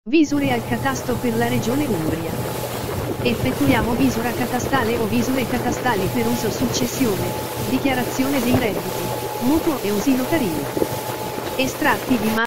Visure al catasto per la Regione Umbria. Effettuiamo visura catastale o visure catastali per uso successione, dichiarazione dei redditi, mutuo e ausilo carino. Estratti di